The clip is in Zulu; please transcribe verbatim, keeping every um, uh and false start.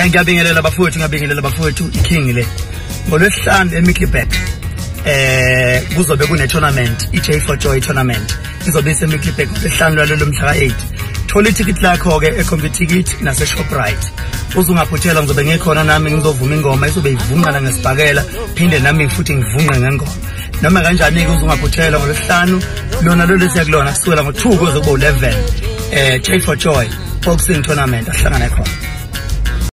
ngiyabingelela abafowethu ngiyabingelela abafowethu iking le ngolwesihlanu eMiddleburg eh kuzobe kune tournament i Joy four Joy tournament izobe ise Middleburg ngolwesihlanu lwalo mhla eight. Thola iticket lakho ke e-computer ticket nase Shoprite. Uzungaphuthela ngizobe ngikhona nami ngizovuma ingoma izobe ivunqa ngesibhakela phinde nami futhi ngivunqa ngengoma. Noma kanjani ke uzungaphuthela ngolwesihlanu lona lo lesiyakulona kusukela ngo two kuze kube eleven eh Joy four Joy boxing tournament ahlangana khona.